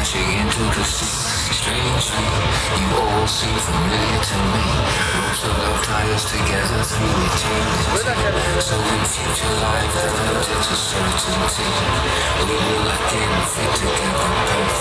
Reaching into the sea, strangely, you all seem familiar to me. Ropes of love tie us together through eternity. So in future life, the road to certainty, we will again fit together perfect.